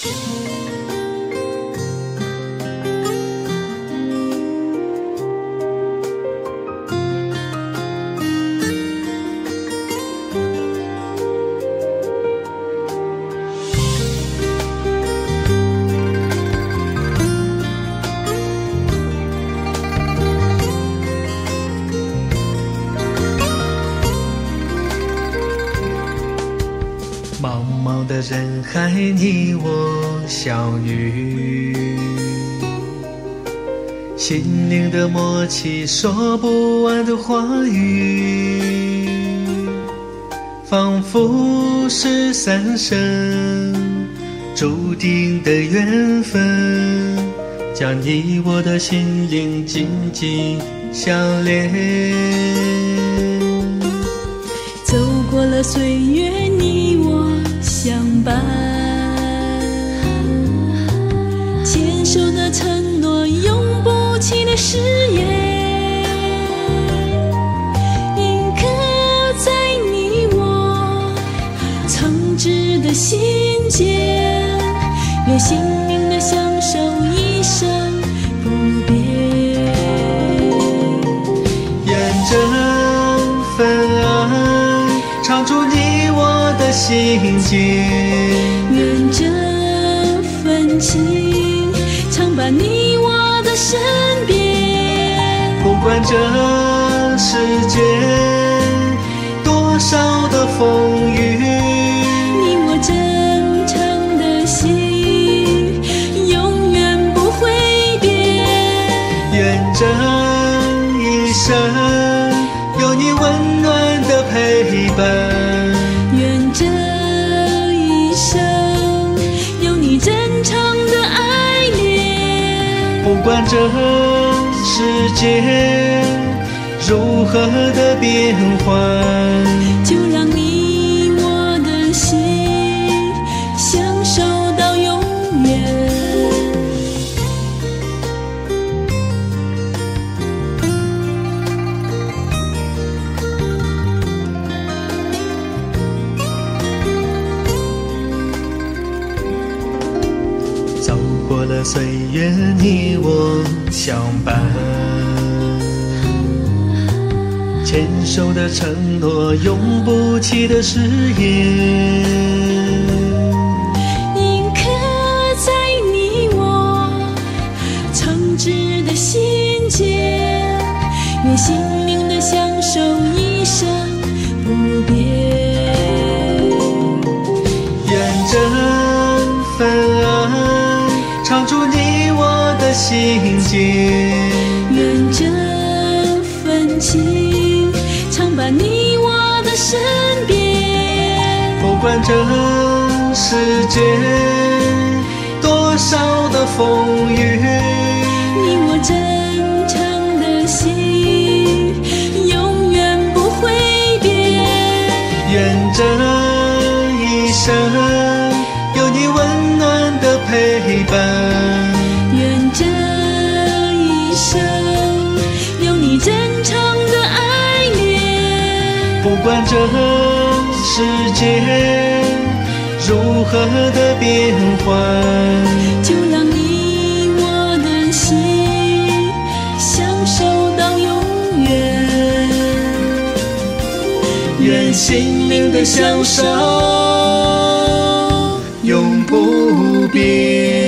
茫茫的人海，你我相遇，心灵的默契，说不完的话语，仿佛是三生注定的缘分，将你我的心灵紧紧相连。 走过了岁月，你我相伴，牵手的承诺，永不弃的誓言，印刻在你我曾知的心间，愿心灵的相守，一生不变。 愿这份爱常驻你我的心间， 愿这份情常伴你我的身边。 不管这世间多少的风雨， 你我真诚的心永远不会变。 愿这一生有你温暖的陪伴， 愿这一生有你真诚的爱恋。 不管这世界如何的变幻， 就让你我的心相守到永远。 走过了岁月，你我相伴，牵手的承诺，永不弃的誓言， 印刻在你我曾知的心间，愿心灵的相守，一生不变。 愿这份爱常驻你我的心间， 愿这份情常伴你我的身边。 不管这世间多少的风雨， 你我真诚的心永远不会变。 愿这一生有你温暖的陪伴， 愿这一生有你真诚的爱恋。 不管这世界如何的变幻， 就让你我的心相守到永远。 愿心灵的相守永不变。